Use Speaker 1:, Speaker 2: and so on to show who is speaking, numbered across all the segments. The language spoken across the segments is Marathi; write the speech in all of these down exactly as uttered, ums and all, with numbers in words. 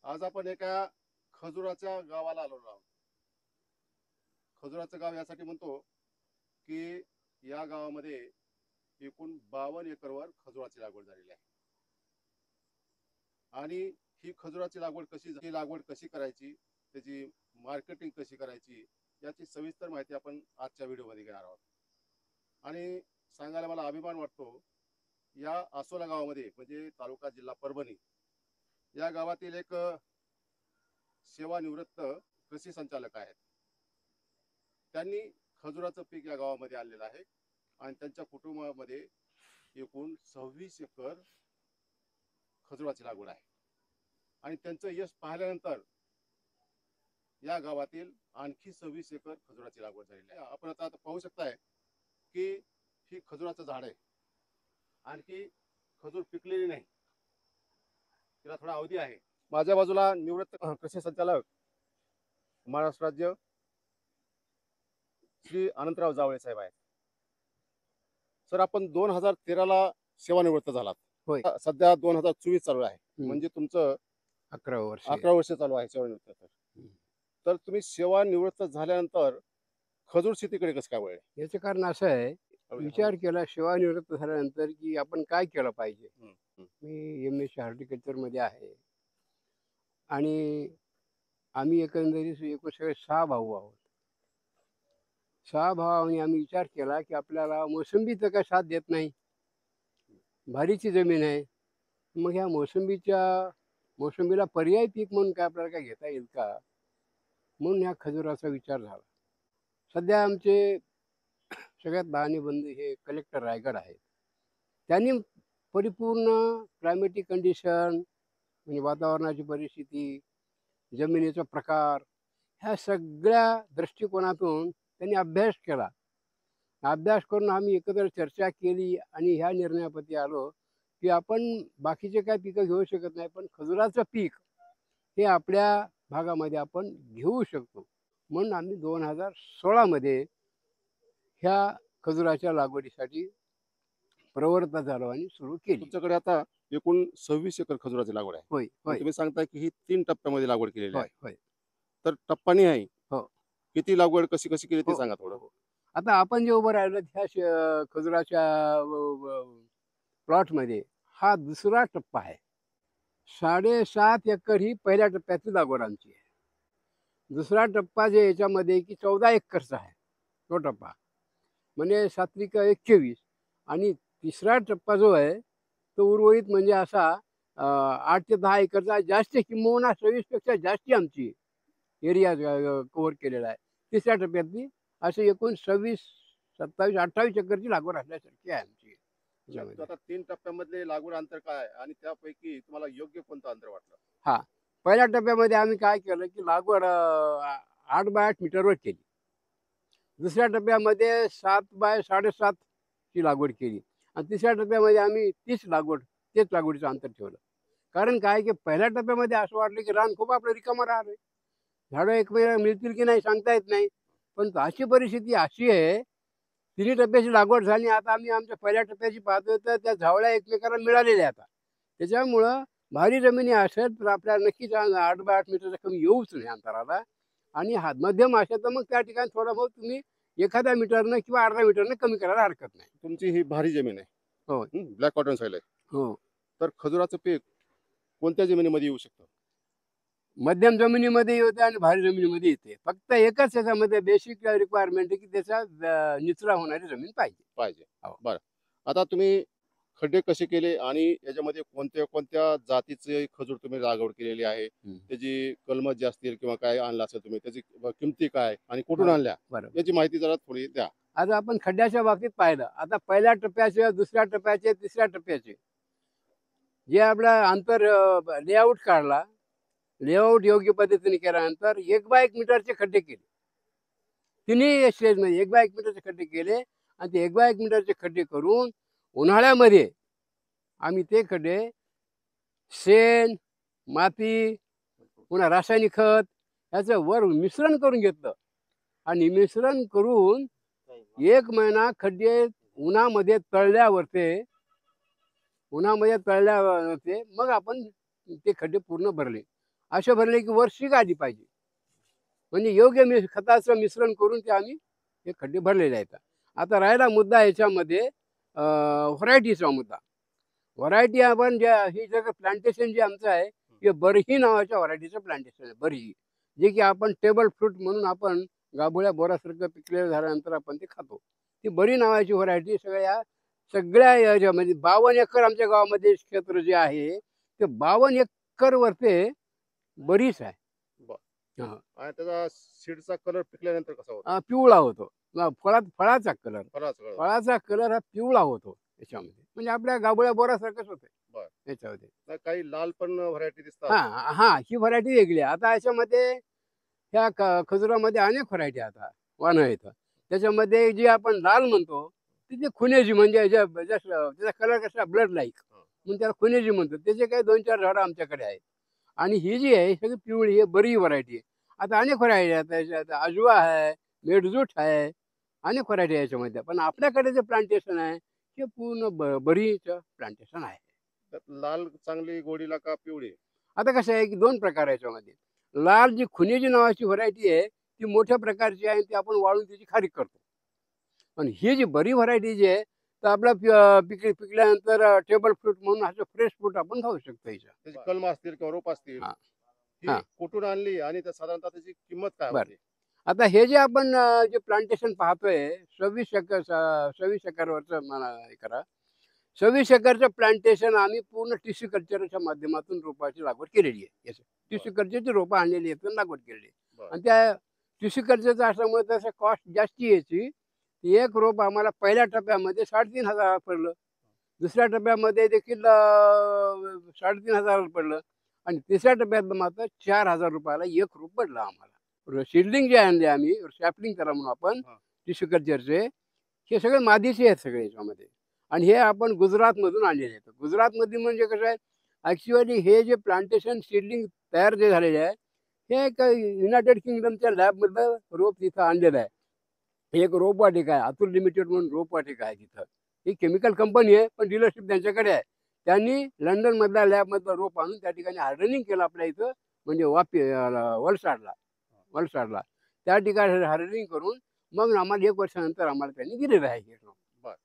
Speaker 1: आज आपण एका खजुराच्या गावाला आलेलो आहोत. खजुराचं गाव यासाठी म्हणतो की या गावामध्ये एकूण बावन्न एकरवर खजुराची लागवड झालेली आहे. आणि ही खजुराची लागवड कशी ही लागवड कशी करायची, त्याची मार्केटिंग कशी करायची, याची सविस्तर माहिती आपण आजच्या व्हिडिओमध्ये घेणार आहोत. आणि सांगायला मला अभिमान वाटतो, या आसोला गावामध्ये म्हणजे तालुका जिल्हा परभणी या गावातील एक सेवानिवृत्त कृषी संचालक आहेत. त्यांनी खजुराचं पीक या गावामध्ये आणलेलं आहे आणि त्यांच्या कुटुंबामध्ये एकूण सव्वीस एकर खजुराची लागवड आहे. आणि त्यांचं यश पाहिल्यानंतर या गावातील आणखी सव्वीस एकर खजुराची लागवड झालेली आहे. आपण आता पाहू शकताय की ही खजुराचं झाड आहे. आणखी खजूर पिकलेली नाही, तिला थोडा अवधी आहे. माझ्या बाजूला निवृत्त कृषी संचालक महाराष्ट्र राज्य श्री अनंतराव जावळे साहेब आहेत. सर, आपण दोन हजार तेराला सेवानिवृत्त झालात.
Speaker 2: होय.
Speaker 1: सध्या दोन हजार चोवीस चालू आहे, म्हणजे तुमचं
Speaker 2: अकरा वर्ष
Speaker 1: अकरा वर्ष चालू आहे सेवानिवृत्त. तर तर तुम्ही सेवानिवृत्त झाल्यानंतर खजूर शेतीकडे कसं काय वळले?
Speaker 2: याचं कारण असं आहे, विचार केला सेवानिवृत्त झाल्यानंतर की आपण काय केलं पाहिजे. मी एम एस सी हॉर्टिकल्चर मध्ये आहे आणि आम्ही एकंदरीत एकूण सगळे सहा भाऊ आहोत. सहा भावांनी आम्ही विचार केला की आपल्याला मोसंबी तर काय साथ देत नाही, भारीची जमीन आहे. मग ह्या मोसंबीच्या मोसंबीला पर्याय पीक म्हणून काय आपल्याला काय घेता येईल का, म्हणून ह्या खजुराचा विचार झाला. सध्या आमचे सगळ्यात लहाने बंधू हे कलेक्टर रायगड आहेत. त्यांनी परिपूर्ण क्लायमेटिक कंडिशन म्हणजे वातावरणाची परिस्थिती, जमिनीचा प्रकार, ह्या सगळ्या दृष्टिकोनातून त्यांनी अभ्यास केला. अभ्यास करून आम्ही एकत्र चर्चा केली आणि ह्या निर्णयाप्रती आलो की आपण बाकीचे काय पिकं घेऊ शकत नाही, पण खजुराचं पीक हे आपल्या भागामध्ये आपण घेऊ शकतो. म्हणून आम्ही दोन हजार सोळामध्ये ह्या खजुराच्या लागवडीसाठी प्रवृत्त झालो आणि सुरू केली.
Speaker 1: तुमच्याकडे आता एकूण सव्वीस एकर खजुराची लागवड आहे.
Speaker 2: होय होय
Speaker 1: तुम्ही सांगताय की ही तीन टप्प्यामध्ये लागवड केलेली
Speaker 2: होय
Speaker 1: आहे.
Speaker 2: होय
Speaker 1: तर टप्पानी आहे.
Speaker 2: हो.
Speaker 1: किती लागवड कशी कशी केली ते
Speaker 2: हो.
Speaker 1: सांगा थोडं.
Speaker 2: आता आपण जे उभं राहिलो ह्या श- खजुराच्या प्लॉटमध्ये हा दुसरा टप्पा आहे. साडेसात एकर ही पहिल्या टप्प्यातली लागवड आमची आहे. दुसरा टप्पा जे याच्यामध्ये की चौदा एकरचा आहे तो टप्पा, म्हणजे सात्विक एकवीस. आणि तिसरा टप्पा जो आहे तो उर्वरित म्हणजे असा आठ ते दहा एकरचा, जास्त किंबहुना सव्वीस पेक्षा जास्ती आमची एरिया कव्हर केलेला आहे. तिसऱ्या टप्प्यातली असे एकूण सव्वीस सत्तावीस अठ्ठावीस एकरची लागवड असल्यासारखी आहे आमची.
Speaker 1: आता तीन टप्प्यामधले लागवड अंतर काय आणि त्यापैकी तुम्हाला योग्य कोणतं अंतर वाटलं?
Speaker 2: हा, पहिल्या टप्प्यामध्ये आम्ही काय केलं की लागवड आठ बाय आठ मीटरवर केली. दुसऱ्या टप्प्यामध्ये सात बाय साडेसात ची लागवड केली आणि तिसऱ्या टप्प्यामध्ये आम्ही तीस लागवड तेच लागवडीचं अंतर ठेवलं. कारण काय की पहिल्या टप्प्यामध्ये असं वाटलं की रान खूप आपलं रिकामं राहणार, झाडं एकमेकांना मिळतील की नाही सांगता येत नाही. पण अशी परिस्थिती अशी आहे, तिन्ही टप्प्याची लागवड झाली. आता आम्ही आमच्या पहिल्या टप्प्याची पाहतोय तर त्या झावळ्या एकमेकांना मिळालेल्या आता. त्याच्यामुळं भारी जमिनी असेल तर आपल्याला नक्कीच आठ बाय आठ मीटरचा कमी येऊच नाही अंतराला. आणि हा मध्यम असेल तर मग त्या ठिकाणी थोडा बहुत तुम्ही एखाद्या मीटरनं किंवा अर्धा मीटरनं कमी करायला हरकत नाही.
Speaker 1: तुमची ही भारी जमीन आहे.
Speaker 2: हो.
Speaker 1: ब्लॅक कॉटन सॉइल आहे.
Speaker 2: हो.
Speaker 1: तर खजुराचं पीक कोणत्या जमिनीमध्ये येऊ शकतं?
Speaker 2: मध्यम जमिनीमध्ये येते आणि भारी जमिनीमध्ये येते. फक्त एकच त्याच्यामध्ये बेसिक रिक्वायरमेंट आहे की त्याचा निचरा होणारी जमीन पाहिजे
Speaker 1: पाहिजे.
Speaker 2: हो.
Speaker 1: बरं, आता तुम्ही खड्डे कसे केले आणि याच्यामध्ये कोणत्या कोणत्या जातीचे खजूर तुम्ही लागवड केलेली आहे, त्याची कलमत जे असतील किंवा काय आणलं असेल तुम्ही, त्याची किमती काय आणि कुठून आणल्या, याची माहिती जरा थोडी द्या.
Speaker 2: आता आपण खड्ड्याच्या बाबतीत पाहिलं, आता पहिल्या टप्प्याचे, दुसऱ्या टप्प्याचे, तिसऱ्या टप्प्याचे जे आपला अंतर लेआउट काढला, लेआउट योग्य पद्धतीने केल्यानंतर एक बाय एक मीटरचे खड्डे केले. तिन्ही स्टेजमध्ये एक बाय एक मीटरचे खड्डे केले आणि ते एक बाय एक मीटरचे खड्डे करून उन्हाळ्यामध्ये आम्ही ते खड्डे शेण, माती, पुन्हा रासायनिक खत याचं वर मिश्रण करून घेतलं. आणि मिश्रण करून एक महिना खड्डे उन्हामध्ये तळल्यावर ते उन्हामध्ये तळल्यावर ते मग आपण ते खड्डे पूर्ण भरले. असे भरले की वर्षिक आली पाहिजे. म्हणजे योग्य मी खताचं मिश्रण करून ते आम्ही हे खड्डे भरलेले आहेत. आता राहिला मुद्दा याच्यामध्ये व्हरायटीचा मुद्दा. व्हरायटी आपण ज्या ही सगळं प्लांटेशन जे आमचं आहे हे बरही नावाच्या व्हरायटीचं प्लांटेशन आहे. बरही, जे की आपण टेबल फ्रूट म्हणून आपण गाभोळ्या बोरासारखं पिकलेलं झाल्यानंतर आपण ते खातो. ती बरी नावाची व्हरायटी सगळ्या सगळ्या याच्यामध्ये बावन्न एकर आमच्या गावामध्ये क्षेत्र जे आहे ते बावन्न एकर वरती बरीच आहे.
Speaker 1: हा. आणि त्याचा सीडचा कलर पिकल्यानंतर कसा होतो?
Speaker 2: अं, पिवळा होतो. अं, फळात फळाचा कलर
Speaker 1: फळाचा कलर
Speaker 2: फळाचा कलर हा पिवळा होतो त्याच्यामध्ये. म्हणजे आपल्या गाभोळ्या बोरासारखंच होते
Speaker 1: बरं.
Speaker 2: त्याच्यामध्ये.
Speaker 1: नाही, काही लाल पण व्हरायटी दिसतात.
Speaker 2: हा हा ही व्हरायटी वेगळी आहे. आता याच्यामध्ये ह्या ख- खजुरामध्ये अनेक व्हरायटी आता वाण आहेत. त्याच्यामध्ये जी आपण लाल म्हणतो ती जी खुनेजी म्हणजे ज्या- ज्या- त्याचा कलर कसा ब्लड लाईक म्हणून त्याला खुनेजी म्हणतो. त्याचे काही दोन चार झाडं आमच्याकडे आहेत. आणि ही जी आहे ही सगळी पिवळी आहे, बरी व्हरायटी आहे. आता अनेक व्हरायटी आहेत त्याच्यात. आजवा आहे, मेडजूट आहे, अनेक व्हरायटी आहे याच्यामध्ये. पण आपल्याकडे जे प्लांटेशन आहे हे पूर्ण ब बरीचं प्लांटेशन आहे.
Speaker 1: तर लाल चांगली गोडीला का पिवळी?
Speaker 2: आता कसं आहे की दोन प्रकार आहे याच्यामध्ये. लाल जी खुनेजी नावाची व्हरायटी आहे ती मोठ्या प्रकारची आहे, ती आपण वाळून त्याची खारीक करतो. पण ही जी बरी व्हरायटी जी आहे तर आपला पि- पिक पिकल्यानंतर टेबल फ्रूट म्हणून असं फ्रेश फ्रूट आपण खाऊ शकतो याच्या.
Speaker 1: त्याची कलम असतील किंवा रोप असतील,
Speaker 2: हा.
Speaker 1: ही
Speaker 2: हा.
Speaker 1: कुठून आणली आणि त्या साधारणतः त्याची किंमत काय
Speaker 2: बरं.
Speaker 1: होती?
Speaker 2: आता हे जे आपण अं, जे प्लांटेशन पाहतोय सव्वीस एकर सव्वीस एकरवरचं मला हे करा. सव्वीस एकरचं प्लांटेशन आम्ही पूर्ण टिश्यू कल्चरच्या माध्यमातून रोपाची लागवड केलेली आहे. याचं टिश्यू कल्चरची रोपं आणलेली आहेत आणि लागवड केलेली आहे.
Speaker 1: बरं.
Speaker 2: आणि त्या टिश्यू कल्चरचं असल्यामुळे त्याचं कॉस्ट जास्ती यायची. एक रोप आम्हाला पहिल्या टप्प्यामध्ये साडेतीन हजार पडलं, दुसऱ्या टप्प्यामध्ये देखील अं, साडेतीन हजार पडलं आणि तिसऱ्या टप्प्यात मात्र चार हजार रुपयाला एक रोप पडलं आम्हाला. सीडलिंग जे आणले आम्ही सॅपलिंग त्याला म्हणून आपण
Speaker 1: हा.
Speaker 2: टिश्यू कल्चरचे, हे सगळे मादीचे आहेत सगळे याच्यामध्ये. आणि हे आपण गुजरातमधून आणलेले आहेत. गुजरातमध्ये म्हणजे कसं आहे ॲक्च्युअली हे जे प्लांटेशन सीडलिंग तयार जे झालेले आहे हे एक युनायटेड किंगडमच्या लॅबमधलं रोप तिथं आणलेलं आहे. एक रोपवाटिका आहे, अतुल लिमिटेड म्हणून रोपवाटिका आहे तिथं. ही केमिकल कंपनी आहे पण डीलरशिप त्यांच्याकडे आहे. त्यांनी लंडनमधल्या लॅबमधलं रोप आणून त्या ठिकाणी हार्डनिंग केलं आपल्या इथं, म्हणजे वापी अं, वलसाडला वलसाडला त्या ठिकाणी हार्डनिंग करून मग आम्हाला एक वर्षानंतर आम्हाला त्यांनी दिलेलं आहे हे रोप.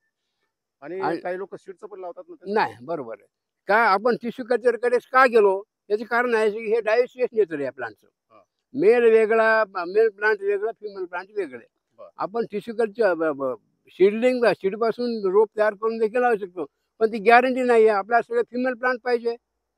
Speaker 1: आणि
Speaker 2: आणि-
Speaker 1: काही लोक सीडचं पण लावतात ना त्याचं?
Speaker 2: नाही, बरोबर आहे. का आपण टिश्यू कल्चरकडे का गेलो याचे कारण आहे की हे डायसियस नेचर आहे प्लांटचं.
Speaker 1: हा.
Speaker 2: मेल वेगळा, मेल प्लांट वेगळा, फिमेल प्लांट वेगळे.
Speaker 1: बरं.
Speaker 2: आपण टिश्यू कल्चर सीडलिंग सीडपासून रोप तयार करून देखील लावू शकतो, पण ती गॅरंटी नाही आहे. आपल्याला सगळं फिमेल प्लांट पाहिजे.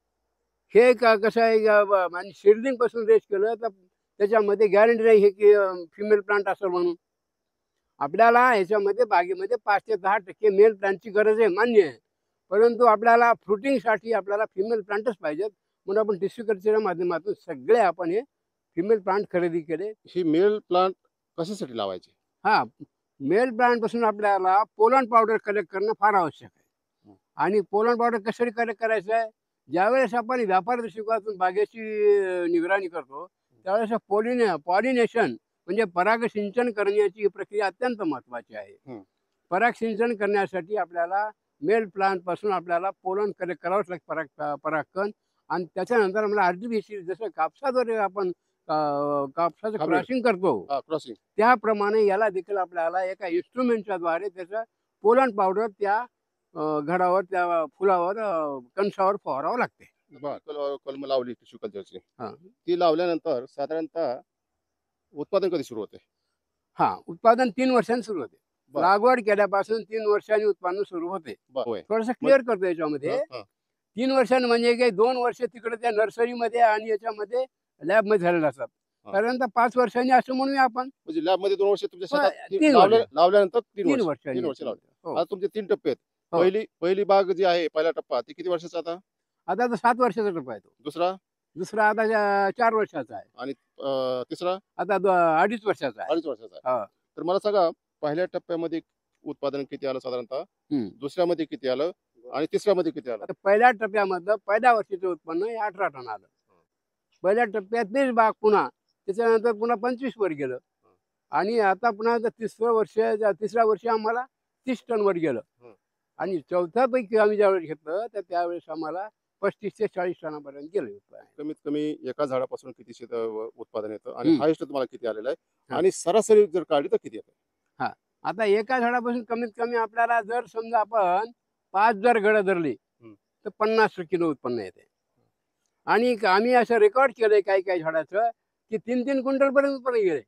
Speaker 2: हे का कसं आहे का ब- आणि सीडलिंग पासून रेस केलं तर त्याच्यामध्ये गॅरंटी नाही आहे की फिमेल प्लांट असेल म्हणून. आपल्याला ह्याच्यामध्ये बागेमध्ये पाच ते दहा टक्के मेल प्लांटची गरज आहे, मान्य आहे. परंतु आपल्याला फ्रुटिंगसाठी आपल्याला फिमेल प्लांटच पाहिजेत. म्हणून आपण टिश्यू कल्चरच्या माध्यमातून सगळे आपण हे फिमेल प्लांट खरेदी केले.
Speaker 1: ही मेल प्लांट कशासाठी लावायची?
Speaker 2: हा, मेल प्लांट पासून आपल्याला पोलन पावडर कलेक्ट करणं फार आवश्यक आहे. आणि पोलन पावडर कशासाठी कलेक्ट करायचं आहे, ज्यावेळेस आपण व्यापार दृष्टिकोनातून बागेची अं, निगराणी करतो त्यावेळेस पॉलिने पॉलिनेशन म्हणजे परागसिंचन करण्याची ही प्रक्रिया अत्यंत महत्त्वाची आहे.
Speaker 1: हं.
Speaker 2: परागसिंचन करण्यासाठी आपल्याला मेल प्लांट पासून आपल्याला पोलन कलेक्ट करावंच लागतं, पराग परागकण. आणि त्याच्यानंतर मला आर्टिफिशियल जसं कापसाद्वारे आपण अं, कापसाचं
Speaker 1: हार्वेस्ट.
Speaker 2: क्रॉसिंग करतो
Speaker 1: क्रॉसिंग.
Speaker 2: त्याप्रमाणे याला देखील आपल्याला एका इन्स्ट्रुमेंटच्या द्वारे त्याचं पोलन पावडर त्या अं, घडावर, त्या फुलावर, अं, कणसावर फवारावं लागते.
Speaker 1: कलम लावली टिश्यू कल्चरची,
Speaker 2: हा.
Speaker 1: ती लावल्यानंतर साधारणतः उत्पादन कधी सुरू होते?
Speaker 2: हा, उत्पादन तीन वर्षांनी सुरू होते.
Speaker 1: बरं.
Speaker 2: लागवड केल्यापासून तीन वर्षांनी उत्पादन सुरू होते.
Speaker 1: होय.
Speaker 2: थोडंसं क्लिअर करतो याच्यामध्ये.
Speaker 1: हं, हं.
Speaker 2: तीन वर्षांनी म्हणजे काही दोन वर्ष तिकडे त्या नर्सरीमध्ये आणि याच्यामध्ये लॅबमध्ये झालेलं असतात.
Speaker 1: हा.
Speaker 2: साधारणतः पाच वर्षांनी असं म्हणूया आपण.
Speaker 1: म्हणजे लॅब मध्ये दोन वर्ष तुमच्या
Speaker 2: होय,
Speaker 1: शेतात ती
Speaker 2: तीन
Speaker 1: लावल्या-
Speaker 2: वर्ष.
Speaker 1: लावल्यानंतर तीन
Speaker 2: तीन
Speaker 1: वर्ष
Speaker 2: वर्षांनी
Speaker 1: तीन वर्ष लावले.
Speaker 2: हो.
Speaker 1: आता तुमचे तीन टप्पे आहेत.
Speaker 2: हो.
Speaker 1: पहिली पहिली बाग जी आहे, पहिला टप्पा ती किती वर्षाचा आता?
Speaker 2: आता तर सात वर्षाचा टप्पा आहे तो.
Speaker 1: दुसरा
Speaker 2: दुसरा आता चा- चार वर्षाचा आहे.
Speaker 1: आणि अं, तिसरा
Speaker 2: आता दो- अडीच वर्षाचा आहे.
Speaker 1: अडीच वर्षाचा आहे.
Speaker 2: हा.
Speaker 1: तर मला सांगा, पहिल्या टप्प्यामध्ये उत्पादन किती आलं साधारणतः,
Speaker 2: हम्म.
Speaker 1: दुसऱ्यामध्ये किती आलं आणि तिसऱ्यामध्ये किती आलं?
Speaker 2: आता पहिल्या टप्प्यामधलं पहिल्या वर्षीचं उत्पन्न हे अठरा टन आलं. पहिल्या टप्प्यात तेच बाग पुन्हा त्याच्यानंतर पुन्हा पंचवीस वर गेलं. आणि आता पुन्हा जर तिसरं वर्ष तिसऱ्या वर्षी आम्हाला तीस टन वर गेलं.
Speaker 1: हं.
Speaker 2: आणि चौथ्या पैकी आम्ही ज्यावेळेस घेतलं तर त्यावेळेस आम्हाला पस्तीस ते चाळीस टनापर्यंत गेले उत्पादन.
Speaker 1: कमीत कमी एका झाडापासून किती शेत उत्पादन येतं आणि
Speaker 2: हम्म.
Speaker 1: हायेस्ट तुम्हाला किती आलेलं आहे
Speaker 2: हा.
Speaker 1: आणि सरासरी जर काढली तर किती येतं?
Speaker 2: आता एका झाडापासून कमीत कमी आपल्याला जर समजा आपण पाच जर घडं धरली
Speaker 1: हम्म.
Speaker 2: तर पन्नास किलो उत्पन्न येते. आणि क- आम्ही असं रेकॉर्ड केलंय काही काही झाडाचं की तीन तीन क्विंटल पर्यंत उत्पन्न गेले.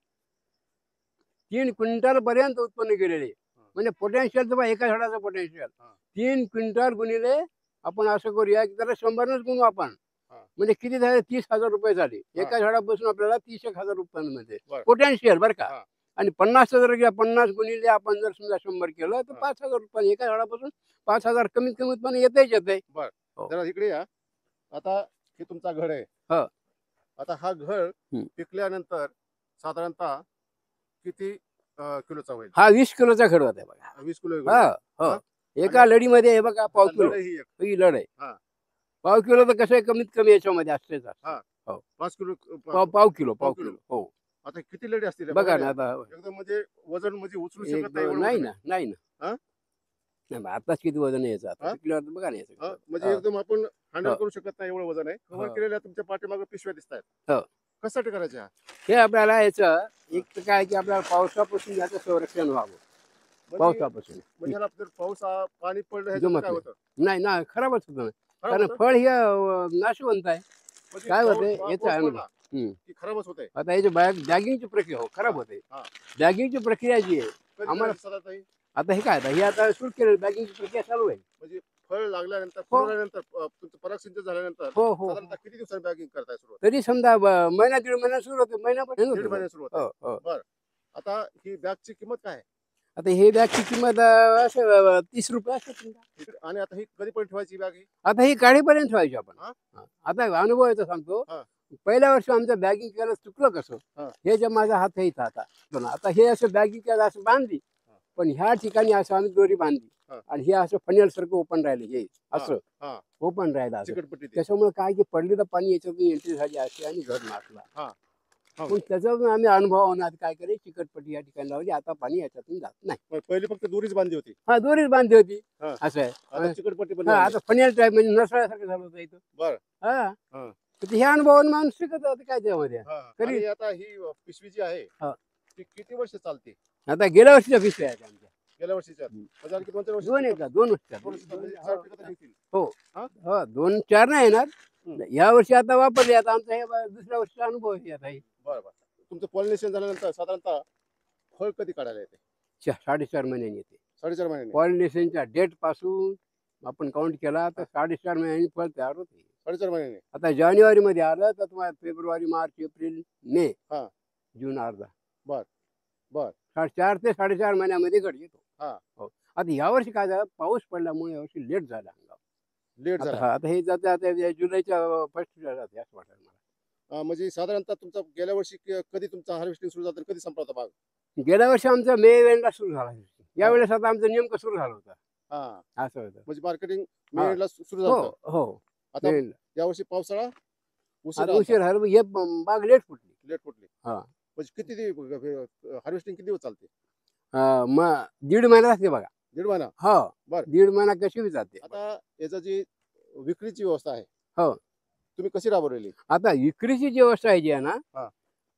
Speaker 2: तीन क्विंटल पर्यंत उत्पन्न गेलेले. म्हणजे पोटेन्शियल तर एका झाडाचं पोटेन्शियल
Speaker 1: हा.
Speaker 2: तीन क्विंटल गुणिले आपण असं करूया की त्याला शंभरनच गुणू आपण.
Speaker 1: हा.
Speaker 2: म्हणजे किती झाले? तीस हजार रुपये झाले.
Speaker 1: हा.
Speaker 2: एका झाडापासून आपल्याला तीस एक हजार उत्पन्न मिळते
Speaker 1: बरं.
Speaker 2: पोटेन्शियल बरं का.
Speaker 1: हा.
Speaker 2: आणि पन्नास जर घ्या, पन्नास गुणिले आपण जर समजा शंभर केलं तर
Speaker 1: हा.
Speaker 2: पाच हजार रुपये एका झाडापासून पाच हजार कमीत कमी उत्पन्न येतेच येते. हो.
Speaker 1: जरा इकडे या. आता हे तुमचा घड आहे.
Speaker 2: हो.
Speaker 1: आता हा घड
Speaker 2: हम्म.
Speaker 1: पिकल्यानंतर साधारणतः किती अं, किलोचा होईल?
Speaker 2: हा वीस किलोचा घड होता बघा.
Speaker 1: वीस किलो
Speaker 2: हा
Speaker 1: घड.
Speaker 2: हो.
Speaker 1: हा?
Speaker 2: एका लढीमध्ये हे बघा पाव
Speaker 1: आता
Speaker 2: किलो
Speaker 1: लढाई ही एक.
Speaker 2: ही लढ आहे.
Speaker 1: हा.
Speaker 2: पाव किलो तर कसं आहे कमीत कमी याच्यामध्ये असतेच असते.
Speaker 1: हा. पाच किलो प-
Speaker 2: pav pav kilo
Speaker 1: pav
Speaker 2: pav
Speaker 1: kilo.
Speaker 2: Kilo हो.
Speaker 1: आता किती लढी असतील
Speaker 2: बघा
Speaker 1: बघा
Speaker 2: ना
Speaker 1: ना.
Speaker 2: आता
Speaker 1: एकदम म्हणजे वजन म्हणजे उचलू
Speaker 2: एक
Speaker 1: शकत नाही
Speaker 2: दोन-
Speaker 1: एवढं
Speaker 2: नाही
Speaker 1: वजन
Speaker 2: ना नाही
Speaker 1: हा?
Speaker 2: ना नाही बा, आताच किती वजन आहे याचं
Speaker 1: हा?
Speaker 2: आता पिकल्यावर तर बघा ना याचं
Speaker 1: आहे. हा?
Speaker 2: किती.
Speaker 1: म्हणजे
Speaker 2: हा.
Speaker 1: एकदम आपण हँडल
Speaker 2: हा.
Speaker 1: करू शकत नाही एवढं वजन आहे. कव्हर
Speaker 2: हा.
Speaker 1: केलेल्या तुमच्या पाठीमागे पिशव्या दिसत आहेत.
Speaker 2: हो.
Speaker 1: कशासाठी करायच्या?
Speaker 2: हे आपल्याला याचं एक तर काय की आपल्याला पावसापासून याचं संरक्षण व्हावं.
Speaker 1: म्हणजे
Speaker 2: पावसापासून
Speaker 1: म्हणजे ह्याला जर पाऊस आ- पाणी पडलं ह्याच्यात
Speaker 2: जमत
Speaker 1: काय
Speaker 2: नाही.
Speaker 1: होतं?
Speaker 2: नाही ना खराबच होतं ना.
Speaker 1: खराब
Speaker 2: कारण
Speaker 1: होतं?
Speaker 2: फळ हे अं, नाशवंत आहे.
Speaker 1: म्हणजे
Speaker 2: काय
Speaker 1: पाऊस-
Speaker 2: होते
Speaker 1: पाऊस
Speaker 2: याचा अनुभव.
Speaker 1: पडला
Speaker 2: हम्म.
Speaker 1: की खराबच होते.
Speaker 2: आता याची बॅग बॅगिंगची प्रक्रिया हो खराब
Speaker 1: हा.
Speaker 2: होते.
Speaker 1: हा.
Speaker 2: बॅगिंगची प्रक्रिया जी आहे
Speaker 1: कधी
Speaker 2: आम्हाला
Speaker 1: करायची साधारणतः ही?
Speaker 2: आता हे काय आता हे आता सुरू केलं बॅगिंगची प्रक्रिया चालू आहे.
Speaker 1: म्हणजे फळ लागल्यानंतर
Speaker 2: हो.
Speaker 1: फुलल्यानंतर अ, तुमचं परागसिंचन झाल्यानंतर
Speaker 2: हो हो
Speaker 1: साधारणतः किती दिवसांनी बॅगिंग करताय सुरुवात?
Speaker 2: तरी समजा ब- महिना दीड महिना सुरू होते महिना पण
Speaker 1: दीड
Speaker 2: होते.
Speaker 1: महिने सुरू होते.
Speaker 2: हो हो.
Speaker 1: बरं. आता ही बॅगची किंमत काय आहे?
Speaker 2: आता हे बॅगची किंमत अं, असं अं, तीस रुपये असते समजा.
Speaker 1: इकडे- आणि आता ही कधी पण ठेवायची बॅग ही?
Speaker 2: आता ही काढीपर्यंत ठेवायची आपण.
Speaker 1: हा?
Speaker 2: हा. आता अनुभव येतो सांगतो.
Speaker 1: हा.
Speaker 2: पहिल्या वर्षी आमचं बॅगिंग केलं चुकलं कसं
Speaker 1: हा.
Speaker 2: हे जे माझा हात आहे इथं आता पण आता हे असं बॅगिंग केलं असं बांधली
Speaker 1: हा.
Speaker 2: पण ह्या ठिकाणी असं आम्ही दोरी बांधली
Speaker 1: हा.
Speaker 2: आणि हे असं फनेल सारखं ओपन राहिले हे असं
Speaker 1: हा.
Speaker 2: ओपन राहिलं असं.
Speaker 1: चिकटपट्टी ती.
Speaker 2: त्याच्यामुळे काय की पडलेलं पाणी याच्यातून एंट्री झाली असे आणि घड मारला.
Speaker 1: हा. हा.
Speaker 2: पण त्याच्यातून आम्ही अनुभव होणार काय करे चिकटपट्टी या ठिकाणी लावली आता पाणी याच्यातून जात नाही.
Speaker 1: मग पहिली फक्त दोरीच बांधली होती.
Speaker 2: हा दोरीच बांधली होती.
Speaker 1: हा.
Speaker 2: असं आहे.
Speaker 1: आता चिकटपट्टी पण
Speaker 2: हा,
Speaker 1: लावली.
Speaker 2: आता फनेल टाईप म्हणजे नसळ्यासारखं झालं होतं इथं.
Speaker 1: बरं.
Speaker 2: हा
Speaker 1: हा.
Speaker 2: तर हे अनुभवानं माणूस शिकत होतं काय त्यामध्ये.
Speaker 1: हा.
Speaker 2: तरी-
Speaker 1: आणि आता ही अ, पिशवी जी आहे
Speaker 2: हा.
Speaker 1: ती किती वर्ष चालते?
Speaker 2: आता गेल्या वर्षीच्या पिशव्या आहेत आमच्या
Speaker 1: गेल्या वर्षीच्या म्हणजे आणखी दोन चार वर्ष
Speaker 2: दोन आहेत का दोन वर्षात
Speaker 1: दोन वर्ष म्हणजे चार पिकं तरी येतील.
Speaker 2: हो
Speaker 1: हा?
Speaker 2: हो दोन चार नाही येणार.
Speaker 1: हम्म.
Speaker 2: या वर्षी आता वापरले आता आमचा हे बा- दुसऱ्या वर्षीचा अनुभव आहे आता हे.
Speaker 1: बरं बरं. तुमचं पॉलिनेशन झाल्यानंतर साधारणतः फळ कधी काढायला येते?
Speaker 2: चा- साडेचार महिन्यांनी येते.
Speaker 1: साडेचार महिन्यांनी.
Speaker 2: पॉलिनेशनच्या डेट पासून आपण काउंट केला तर साडेचार महिन्यांनी फळ तयार होते.
Speaker 1: साडेचार महिन्यांनी.
Speaker 2: आता जानेवारी मध्ये आलं तर तुम्हाला फेब्रुवारी मार्च एप्रिल मे
Speaker 1: हा.
Speaker 2: जून अर्धा
Speaker 1: बर बर.
Speaker 2: सा- चार ते साडेचार महिन्यामध्ये घड येतो.
Speaker 1: हा.
Speaker 2: हो आता यावर्षी काय झालं पाऊस पडल्यामुळे यावर्षी लेट झाला हंगाम.
Speaker 1: लेट
Speaker 2: आता
Speaker 1: झाला.
Speaker 2: हा, आता हे जाते आता या जुलैच्या फर्स्ट जाते असं वाटतं मला.
Speaker 1: अं, म्हणजे साधारणतः तुमचा गेल्या वर्षी क- कधी तुमचा हार्वेस्टिंग सुरू झालं कधी संपला होता भाग?
Speaker 2: गेल्या वर्षी आमचा मे एंडला सुरू झाला. यावेळेस आता आमचं नेमकं सुरू झालं होतं
Speaker 1: हा.
Speaker 2: असं होतं.
Speaker 1: म्हणजे मार्केटिंग
Speaker 2: हा.
Speaker 1: मे ला सुरू
Speaker 2: हो
Speaker 1: झालं.
Speaker 2: हो
Speaker 1: आता
Speaker 2: मे end ला.
Speaker 1: यावर्षी पावसाळा उशिरा
Speaker 2: आता
Speaker 1: आलता.
Speaker 2: उशीर हरभ हे ब- बाग लेट फुटली.
Speaker 1: लेट फुटली.
Speaker 2: हा.
Speaker 1: म्हणजे किती हार्वेस्टिंग किती दिवस चालते?
Speaker 2: अं, मग दीड महिना असते बघा.
Speaker 1: दीड महिना.
Speaker 2: हो
Speaker 1: बरं.
Speaker 2: दीड महिना कशी बी जाते.
Speaker 1: आता याचा जी विक्रीची व्यवस्था आहे
Speaker 2: हो.
Speaker 1: तुम्ही कशी राबवलेली?
Speaker 2: आता विक्रीची जी व्यवस्था आहे जी आहे ना
Speaker 1: हा.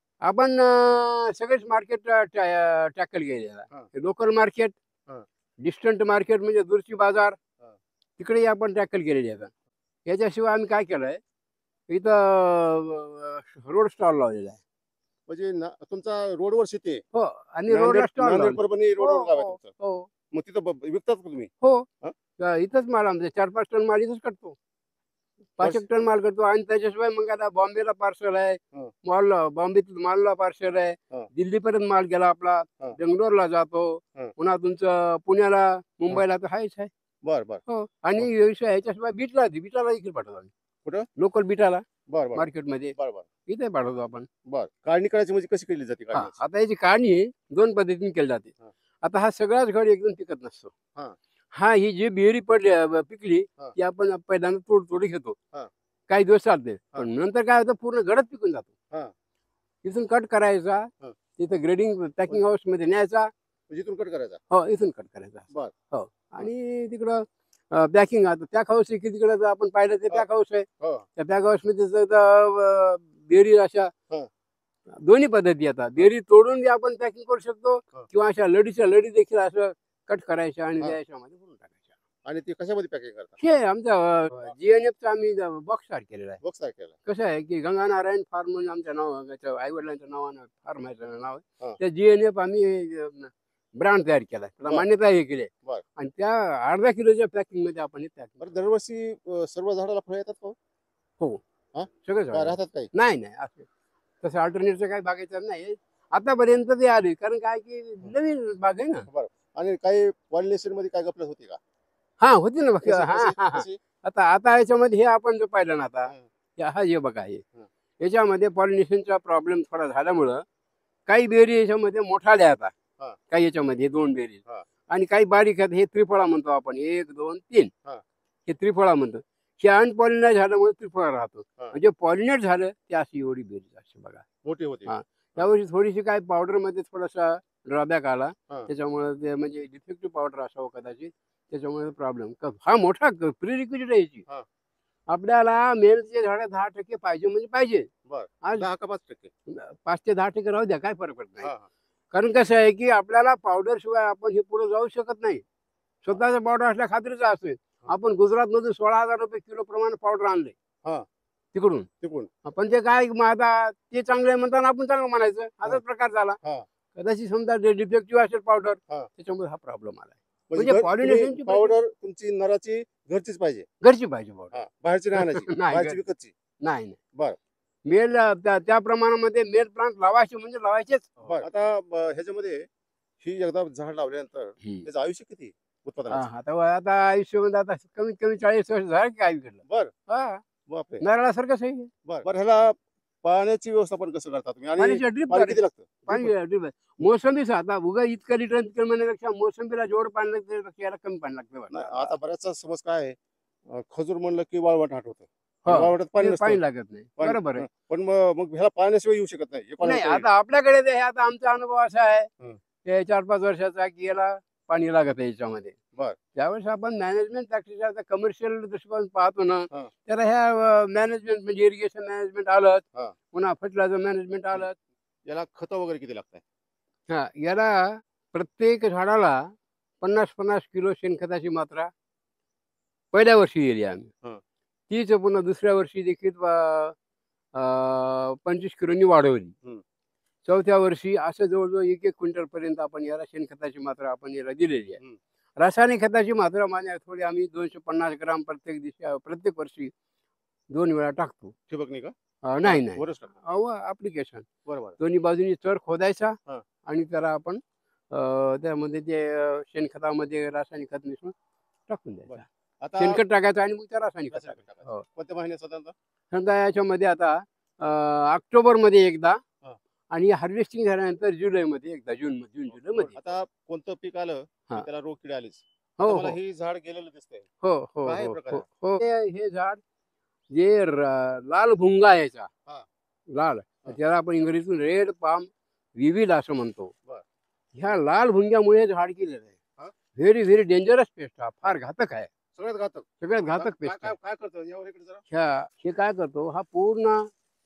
Speaker 2: आपण अं, सगळेच मार्केट टॅकल केलेला
Speaker 1: हा.
Speaker 2: लोकल मार्केट
Speaker 1: हा.
Speaker 2: डिस्टंट मार्केट म्हणजे दूरची बाजार
Speaker 1: हा.
Speaker 2: तिकडे आपण टॅकल केलेली आहे. याच्याशिवाय आम्ही काय केलंय इथं रोड स्टॉल लावलेला आहे.
Speaker 1: म्हणजे ना- तुमचा रोडवर शेती आहे.
Speaker 2: हो आणि
Speaker 1: नांदेड-
Speaker 2: रोडला स्टॉल
Speaker 1: नांदेड परभणी रोडवर गाव आहे
Speaker 2: हो
Speaker 1: तुमचं.
Speaker 2: हो
Speaker 1: मग तिथं ब- विकतात का तुम्ही?
Speaker 2: हो
Speaker 1: हा?
Speaker 2: तर इथंच माल आमचा चार पाच टन माल इथंच करतो. पाच
Speaker 1: बस.
Speaker 2: एक टन माल करतो आणि त्याच्याशिवाय मग आता बॉम्बेला पार्सल आहे.
Speaker 1: हा.
Speaker 2: मॉल बॉम्बे मालला पार्सल आहे.
Speaker 1: हा.
Speaker 2: दिल्लीपर्यंत माल गेला आपला.
Speaker 1: हा.
Speaker 2: बेंगलोरला जातो.
Speaker 1: हा.
Speaker 2: पुन्हा तुमचं पुण्याला मुंबईला तर आहेच आहे.
Speaker 1: बर बर
Speaker 2: हो आणि व्यवसाय ह्याच्याशिवाय बीटला बीटाला देखील पाठवतो आम्ही.
Speaker 1: कुठं?
Speaker 2: लोकल बीटाला
Speaker 1: बर बर
Speaker 2: मार्केटमध्ये
Speaker 1: बर बर
Speaker 2: इथे पाठवतो आपण.
Speaker 1: बर. काढणी करायची म्हणजे कशी केली जाते
Speaker 2: हा
Speaker 1: काढणी?
Speaker 2: आता याची काढणी दोन पद्धतीने केली जाते.
Speaker 1: हा.
Speaker 2: आता हा सगळाच घड एकदम पिकत नसतो.
Speaker 1: हा.
Speaker 2: हा ही जी बेरी पडली अ, पिकली
Speaker 1: हा.
Speaker 2: ती आपण पहिल्यांदा तोड तोडी घेतो.
Speaker 1: हा.
Speaker 2: काही दिवस चालते
Speaker 1: हा.
Speaker 2: पण नंतर काय होतं पूर्ण घडच पिकून जातो.
Speaker 1: हा.
Speaker 2: इथून कट करायचा.
Speaker 1: हा.
Speaker 2: तिथं ग्रेडिंग पॅकिंग हाऊस मध्ये न्यायचा.
Speaker 1: म्हणजे इथून कट करायचा.
Speaker 2: हो इथून कट करायचा.
Speaker 1: बर.
Speaker 2: हो आणि तिकडं पॅकिंग आता त्या हाऊस कितीकडे जर आपण पाहिलं ते
Speaker 1: हा.
Speaker 2: पॅक हाऊस आहे.
Speaker 1: हो
Speaker 2: त्या पॅक हाऊस मध्ये जर, अ, बेरी अशा
Speaker 1: हा.
Speaker 2: दोन्ही पद्धती येतात. बेरी तोडून बी आपण पॅकिंग करू शकतो
Speaker 1: हा.
Speaker 2: किंवा अशा लढीच्या लढी देखील असं कट करायच्या आणि
Speaker 1: हा.
Speaker 2: त्या याच्यामध्ये भरून टाकायच्या.
Speaker 1: आणि ते कशामध्ये पॅकिंग करतात?
Speaker 2: हे आमच्या जीएनएफचा आम्ही बॉक्स तयार केलेला आहे.
Speaker 1: बॉक्स तयार केला.
Speaker 2: कसं आहे की गंगानारायण फार्म म्हणून आमच्या नाव आई वडिलांच्या नावानं फार्म आहे नाव आहे.
Speaker 1: हा.
Speaker 2: त्या जीएनएफ आम्ही ब्रँड तयार केला, त्याला
Speaker 1: बर.
Speaker 2: मान्यता हे केली आहे.
Speaker 1: बर.
Speaker 2: आणि त्या अर्धा किलोच्या पॅकिंग मध्ये आपण हे पॅकिंग
Speaker 1: बरं दरवर्षी अ, सर्व झाडाला फळ येतात का हो?
Speaker 2: हो
Speaker 1: हा?
Speaker 2: सगळं
Speaker 1: का
Speaker 2: झालं.
Speaker 1: राहतात काही?
Speaker 2: नाही नाही असं तसं अल्टरनेटचं काही बागायचं नाही आतापर्यंत ते आले, कारण काय की नवीन बाग आहे ना.
Speaker 1: बरं. आणि काही पॉलिनेशन मध्ये काय गपलत होती का?
Speaker 2: हा होती ना.
Speaker 1: कशी-
Speaker 2: हा
Speaker 1: कशी-
Speaker 2: हा हा
Speaker 1: कशी?
Speaker 2: आता आता याच्यामध्ये हे आपण जो पाहिलं ना आता,
Speaker 1: हं.
Speaker 2: हे हा हे बघा हे
Speaker 1: हं.
Speaker 2: याच्यामध्ये पॉलिनेशनचा प्रॉब्लेम थोडा झाल्यामुळं काही बेरी याच्यामध्ये मोठाल्या आता,
Speaker 1: हा.
Speaker 2: काही याच्यामध्ये दोन बेरी
Speaker 1: हा.
Speaker 2: आणि काही बारीक आहेत. हे त्रिफळा म्हणतो आपण, एक दोन तीन,
Speaker 1: हा.
Speaker 2: हे त्रिफळा म्हणतो. हे अनपॉलिनेट झाल्यामुळे त्रिफळा राहतो.
Speaker 1: हा.
Speaker 2: म्हणजे पॉलिनेट झालं ते अशी एवढी बेरी असते बघा.
Speaker 1: मोठी होती.
Speaker 2: हा. त्यावर्षी थोडीशी काय पावडर मध्ये थोडासा ड्रॉबॅक आला,
Speaker 1: हा.
Speaker 2: त्याच्यामुळे ते म्हणजे डिफेक्टिव्ह पावडर असावं कदाचित, त्याच्यामुळे प्रॉब्लेम. हा मोठा प्री रिक्विजिट आहे याची.
Speaker 1: हा.
Speaker 2: आपल्याला मेलचे झाडं दहा टक्के पाहिजे म्हणजे पाहिजे.
Speaker 1: बरं.
Speaker 2: आज
Speaker 1: दहा का पाच टक्के?
Speaker 2: पाच ते दहा टक्के राहू द्या, काय फरक पडत नाही.
Speaker 1: हा, हा.
Speaker 2: कारण कसं आहे की आपल्याला पावडर शिवाय आपण हे पुढे जाऊ शकत नाही. स्वतःचा पावडर असल्या खात्रीचा असेल. आपण गुजरात मधून सोळा हजार रुपये किलो प्रमाणे पावडर आणले
Speaker 1: हा.
Speaker 2: तिकडून.
Speaker 1: तिकडून.
Speaker 2: पण ते काय मग आता ते चांगले म्हणताना आपण चांगलं म्हणायचं, असाच प्रकार झाला.
Speaker 1: हा.
Speaker 2: कदाचित समजा डिफेक्टिव्ह असेल पावडर,
Speaker 1: हा.
Speaker 2: त्याच्यामुळे हा प्रॉब्लेम आला.
Speaker 1: म्हणजे
Speaker 2: म्हणजे
Speaker 1: घर-
Speaker 2: पॉलिनेशनची
Speaker 1: तुम्ही पावडर तुमची नराची घरचीच पाहिजे.
Speaker 2: घरची पाहिजे पावडर.
Speaker 1: हा. बाहेरची नाही आणायची.
Speaker 2: नाही,
Speaker 1: बाहेरची
Speaker 2: घर-
Speaker 1: विकतची.
Speaker 2: नाही नाही
Speaker 1: बरं.
Speaker 2: मेल त्या त्या प्रमाणामध्ये मेल प्लांट लावायचे म्हणजे लावायचेच.
Speaker 1: बरं. आता ब- ह्याच्यामध्ये ही एकदा झाड लावल्यानंतर
Speaker 2: हम्म.
Speaker 1: त्याचं आयुष्य किती
Speaker 2: हा,
Speaker 1: उत्पादनाचं?
Speaker 2: आता आता आयुष्यामध्ये आता कमीत कमी चाळीस वर्ष झालं काय घडलं.
Speaker 1: बर.
Speaker 2: हा
Speaker 1: बापरे.
Speaker 2: नारळासारखं सही आहे.
Speaker 1: बर बर. ह्याला पाण्याची व्यवस्थापन कसं करता तुम्ही आणि
Speaker 2: पाण्याची ड्रीप
Speaker 1: पाणी किती लागतं?
Speaker 2: पाणी ड्रीप मोसंबीच आता उगा इतकं लिटर तितकं म्हणण्यापेक्षा मोसंबीला जेवढं पाणी लागतं त्यापेक्षा याला कमी पाणी लागतं
Speaker 1: नाही,
Speaker 2: वाटतं.
Speaker 1: आता बऱ्याचसा समज काय आहे, अं, खजूर म्हणलं की वाळवट आठवतं.
Speaker 2: हो,
Speaker 1: वाळवटात पाणी
Speaker 2: ते
Speaker 1: नसतं.
Speaker 2: पाणी लागत नाही.
Speaker 1: पाणी-
Speaker 2: बरोबर आहे.
Speaker 1: हं. पण मग मग ह्याला पाण्याशिवाय येऊ शकत नाही. हे पाणी
Speaker 2: नाही
Speaker 1: होतं.
Speaker 2: आता आपल्याकडे ते हे आता आमचा अनुभव असा आहे
Speaker 1: हं.
Speaker 2: ते चार पाच वर्षाचा की याला पाणी लागत आहे याच्यामध्ये.
Speaker 1: बर.
Speaker 2: त्यावेळेस आपण मॅनेजमेंट प्रॅक्टिस कमर्शियल दृष्टिकोन पाहतो ना,
Speaker 1: हं.
Speaker 2: त्याला ह्या मॅनेजमेंट म्हणजे इरिगेशन मॅनेजमेंट आलं,
Speaker 1: हं.
Speaker 2: पुन्हा फर्टिलायझर मॅनेजमेंट आलं.
Speaker 1: याला खतं वगैरे किती लागतात?
Speaker 2: हा याला प्रत्येक झाडाला पन्नास पन्नास किलो शेणखताची मात्रा पहिल्या वर्षी दिली आम्ही.
Speaker 1: हं.
Speaker 2: तीच पुन्हा दुसऱ्या वर्षी देखील अं, अं, पंचवीस किलोनी वाढवली.
Speaker 1: हं.
Speaker 2: चौथ्या वर्षी असं जवळजवळ एक एक क्विंटल पर्यंत आपण याला शेणखताची मात्रा आपण याला दिलेली आहे.
Speaker 1: हं.
Speaker 2: रासायनिक खताची मात्रा माझ्या थोडी आम्ही दोनशे पन्नास ग्राम प्रत्येक दिवशी प्रत्येक वर्षी दोन वेळा टाकतो.
Speaker 1: ठिबकनी का?
Speaker 2: अं, नाही नाही
Speaker 1: वरच टाकता.
Speaker 2: अहो ऍप्लिकेशन
Speaker 1: बरोबर.
Speaker 2: दोन्ही बाजूनी चर खोदायचा
Speaker 1: हं.
Speaker 2: आणि त्याला आपण अं, त्यामध्ये ते अं, शेणखतामध्ये रासायनिक खत मिसळून टाकून द्यायचं.
Speaker 1: आता
Speaker 2: शेणखत टाकायचं आणि मग त्या रासायनिक खत
Speaker 1: रासायनिक
Speaker 2: टाकायचं.
Speaker 1: टाकायचं.
Speaker 2: हो.
Speaker 1: कोणत्या महिन्यात साधारणतः?
Speaker 2: समजा याच्यामध्ये आता ऑक्टोबर मध्ये एकदा
Speaker 1: हा.
Speaker 2: आणि हार्वेस्टिंग झाल्यानंतर जुलैमध्ये एकदा, जून जून जुलै मध्ये.
Speaker 1: आता कोणतं पीक आलं की
Speaker 2: हा.
Speaker 1: त्याला रोग किडे आलीच.
Speaker 2: हो
Speaker 1: आता मला
Speaker 2: हो
Speaker 1: ही झाड गेलेलं दिसतंय.
Speaker 2: हो हो
Speaker 1: काय
Speaker 2: हो
Speaker 1: प्रकार
Speaker 2: हो
Speaker 1: आहे?
Speaker 2: हो. हे हे झाड जे र- लाल भुंगा यायचा,
Speaker 1: हा.
Speaker 2: लाल
Speaker 1: हा.
Speaker 2: त्याला आपण इंग्रजीतून रेड पाम विविल असं म्हणतो.
Speaker 1: बर.
Speaker 2: ह्या लाल भुंग्यामुळे झाड केलेलं
Speaker 1: हा?
Speaker 2: आहे. व्हेरी व्हेरी डेंजरस पेस्ट, हा फार घातक आहे,
Speaker 1: सगळ्यात घातक.
Speaker 2: सगळ्यात घातक
Speaker 1: काय
Speaker 2: पेस्ट
Speaker 1: काय
Speaker 2: आहे.
Speaker 1: काय करतो यावर इकडे जरा?
Speaker 2: ह्या हे काय करतो, हा पूर्ण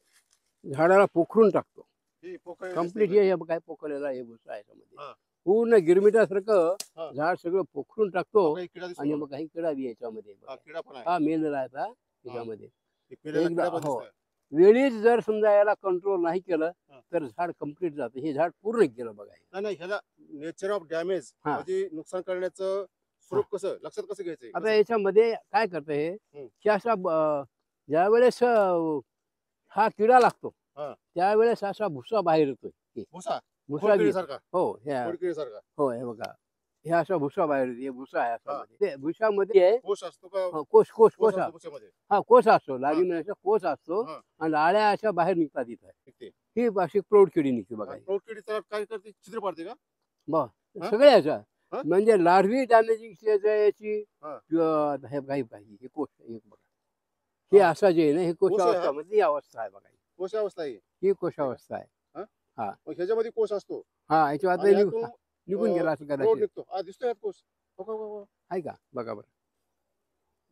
Speaker 2: झाडाला पोखरून टाकतो.
Speaker 1: ही पोकळ
Speaker 2: कम्प्लीट
Speaker 1: दिसते.
Speaker 2: हे बघ काय पोखरलेला हे भुसा आहे याच्यामध्ये.
Speaker 1: हा.
Speaker 2: पूर्ण गिरमिटासारखं
Speaker 1: हा.
Speaker 2: झाड सगळं पोखरून टाकतो
Speaker 1: काही किडा दिसतो
Speaker 2: आणि
Speaker 1: का?
Speaker 2: मग काही किडा बी याच्यामध्ये
Speaker 1: हा,
Speaker 2: बघा.
Speaker 1: किडा पण आहे.
Speaker 2: हा मेलेला आहे आता त्याच्यामध्ये.
Speaker 1: हे पिलेला
Speaker 2: एकदा-
Speaker 1: किडा पण
Speaker 2: हो.
Speaker 1: दिसतोय.
Speaker 2: वेळीच जर समजा याला कंट्रोल नाही केलं
Speaker 1: हा.
Speaker 2: तर झाड कम्प्लीट जातं. हे झाड पूर्ण केलं बघा.
Speaker 1: नाही नाही, ह्याला नेचर ऑफ डॅमेज
Speaker 2: हा.
Speaker 1: म्हणजे नुकसान करण्याचं स्वरूप कसं लक्षात कसं घ्यायचं?
Speaker 2: आता याच्यामध्ये काय करतं हे
Speaker 1: हम्म.
Speaker 2: की असा ब- ज्यावेळेस अं, हा किडा लागतो
Speaker 1: हा.
Speaker 2: त्यावेळेस असा भुसा बाहेर येतोय. हे
Speaker 1: भुसा
Speaker 2: भुसा बी-
Speaker 1: सारखा
Speaker 2: हो ह्या
Speaker 1: सारखा
Speaker 2: हो हे बघा, हे असा भुसा बाहेर येतो. हे भुसा आहे असा
Speaker 1: हा.
Speaker 2: मध्ये. ते भुसामध्ये आहे
Speaker 1: कोश असतो का?
Speaker 2: हो, कोश कोश
Speaker 1: कोश
Speaker 2: कोश
Speaker 1: असतो भुसामध्ये.
Speaker 2: हा कोश असतो. लागी म्हणजे कोश असतो
Speaker 1: हा.
Speaker 2: आणि आळ्या अशा बाहेर निघतात इथं.
Speaker 1: निघते.
Speaker 2: ही अशी प्रौढ किडी निघते बघा.
Speaker 1: प्रौढ किडी त्याला काय करते? छिद्र पाडते का?
Speaker 2: ब-
Speaker 1: हा?
Speaker 2: सगळ्याच्या
Speaker 1: हा?
Speaker 2: म्हणजे लार्वी डॅमेजिंग याची
Speaker 1: हा.
Speaker 2: किंवा हे काही पाहिजे हे कोश एक बघा. हे
Speaker 1: हा.
Speaker 2: असं जे आहे ना हे
Speaker 1: कोश आहे हा?
Speaker 2: कोशावस्थामध्ये ही अवस्था आहे बघा.
Speaker 1: कोश अवस्था आहे.
Speaker 2: ही कोशावस्था आहे.
Speaker 1: मग ह्याच्यामध्ये कोश असतो
Speaker 2: हा याच्या आता
Speaker 1: आणि
Speaker 2: निघ-
Speaker 1: यातून,
Speaker 2: निघून
Speaker 1: अं,
Speaker 2: गेला असं
Speaker 1: प्रौढ
Speaker 2: कदाचित
Speaker 1: निघतो. हा, दिसतोय यात कोश. हो का, हो का, हो का.
Speaker 2: आहे का बघा बरं.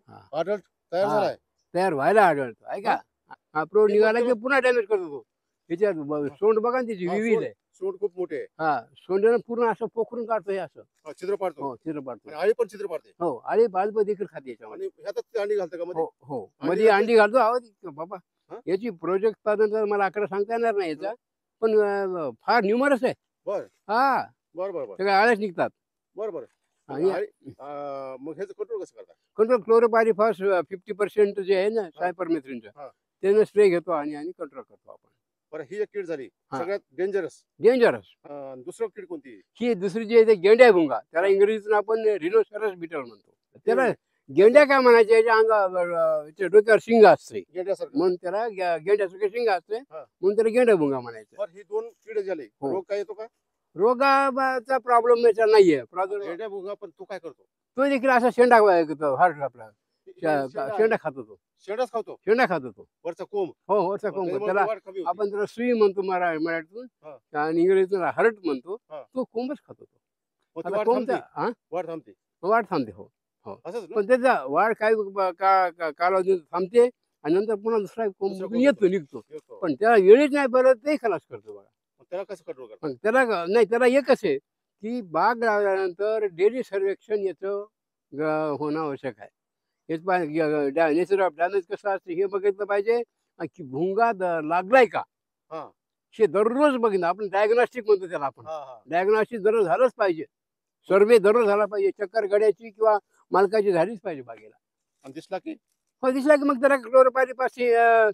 Speaker 2: हा.
Speaker 1: अडल्ट तयार
Speaker 2: हा.
Speaker 1: झालाय.
Speaker 2: तयार व्हायला आढळतो आहे का. हा प्रोड
Speaker 1: ते
Speaker 2: निघाला
Speaker 1: कोणतं
Speaker 2: की पुन्हा डॅमेज करतो तो. त्याच्यात ब-
Speaker 1: हा.
Speaker 2: सोंड बघा ना त्याची
Speaker 1: हा,
Speaker 2: विविध
Speaker 1: सोड
Speaker 2: आहे.
Speaker 1: सोड खूप मोठे आहे.
Speaker 2: हा सोंडेनं पूर्ण असं पोखरून काढतो हे असं.
Speaker 1: हा, छिद्र पाडतो
Speaker 2: हो छिद्र पाडतो.
Speaker 1: आणि आळी पण छिद्र पाडते.
Speaker 2: हो आणि बालप देखील खाते याच्यामध्ये.
Speaker 1: आणि ह्यातच ते अंडी घालतं का मध्ये?
Speaker 2: हो हो
Speaker 1: अंडी
Speaker 2: मध्ये
Speaker 1: घालते?
Speaker 2: अंडी घालतो. आहो ती- बाबा
Speaker 1: हा?
Speaker 2: याची प्रोजेक्ट उत्पादन मला आकडा सांगता येणार नाही याचा, पण अं, फार न्यूमरस आहे.
Speaker 1: बर
Speaker 2: हा
Speaker 1: बर बर बर
Speaker 2: सगळ्या आळ्याच निघतात.
Speaker 1: बर बर मग
Speaker 2: आणि
Speaker 1: आळी- अं, मग ह्याचं कंट्रोल कसं करता?
Speaker 2: कंट्रोल क्लोरोपायरिफॉस फिफ्टी पर्सेंट जे आहे ना सायपरमेथ्रिनचं
Speaker 1: हा.
Speaker 2: त्यानं स्प्रे घेतो आणि आणि कंट्रोल करतो आपण.
Speaker 1: बरं ही एक कीड झाली
Speaker 2: हा.
Speaker 1: सगळ्यात डेंजरस.
Speaker 2: डेंजरस.
Speaker 1: दुसरं कीड कोणती?
Speaker 2: ही दुसरी जी आहे ते गेंड्या भुंगा, त्याला
Speaker 1: हा.
Speaker 2: इंग्रजीतून आपण रिनोसरस बिटल म्हणतो. त्याला गेंड्या काय म्हणायचे, याच्या अंगावर अं, याच्या डोक्यावर शिंग असते
Speaker 1: गेंड्यासारखं.
Speaker 2: म्हणून त्याला गे- गेंड्यासारखे शिंग असते
Speaker 1: हा.
Speaker 2: म्हणून त्याला गेंड्या भुंगा म्हणायचं.
Speaker 1: बरं ही दोन कीड झाली,
Speaker 2: हो.
Speaker 1: रोग काय येतो का?
Speaker 2: रोगाचा प्रॉब्लेम याचा नाहीये. प्रादुर्भाव
Speaker 1: गेंड्या भुंगा, पण तू काय करतो?
Speaker 2: तो देखील असा शेंडा हार्ट आपला
Speaker 1: हे- हे
Speaker 2: शे-
Speaker 1: शेंडा आहे.
Speaker 2: शेंडा खातो तो.
Speaker 1: शेंडाच खातो
Speaker 2: शेंडा खातो तो.
Speaker 1: वरचा कोंब.
Speaker 2: हो वरचा
Speaker 1: मग
Speaker 2: कोंब.
Speaker 1: त्याच्यामुळे
Speaker 2: त्याला
Speaker 1: वाढ कमी होते.
Speaker 2: आपण त्याला सुई म्हणतो मरा मराठीतून
Speaker 1: हा.
Speaker 2: आणि इंग्रजीतून हर्ट म्हणतो.
Speaker 1: हा.
Speaker 2: तो कोंबच खातो तो.
Speaker 1: मग ती
Speaker 2: आता
Speaker 1: वाढ
Speaker 2: कोंबचा
Speaker 1: थांबते.
Speaker 2: हा
Speaker 1: वाढ थांबते
Speaker 2: वाढ थांबते. हो
Speaker 1: असंच ना?
Speaker 2: पण त्याचा वाढ काय ब- का का- कालावधी थांबते आणि नंतर पुन्हा दुसरा कोंब
Speaker 1: दुसरा
Speaker 2: उठून
Speaker 1: कोंब
Speaker 2: येतो निघतो.
Speaker 1: येतो.
Speaker 2: पण त्याला वेळीच नाही बरं ते खलास करतो बघा.
Speaker 1: मग त्याला कसं कंट्रोल करतो?
Speaker 2: पण त्याला ग- नाही त्याला एकच आहे की बाग लावल्यानंतर डेली सर्वेक्षण याचं ग- होणं आवश्यक आहे. हेच पाहिजे नेचर ऑफ डॅमेज कसं असतं हे बघितलं पाहिजे अं, की भुंगा द- लागलाय का
Speaker 1: हा
Speaker 2: हे दररोज बघितलं. आपण डायग्नॉस्टिक म्हणतो त्याला. आपण
Speaker 1: हा हा
Speaker 2: डायग्नॉस्टिक दररोज झालंच पाहिजे. सर्वे दररोज झाला पाहिजे. चक्कर गड्याची किंवा मालकाची झालीच पाहिजे बागेला.
Speaker 1: आणि दिसला की
Speaker 2: हो दिसला की मग त्याला क्लोरोपायरिफॉसचे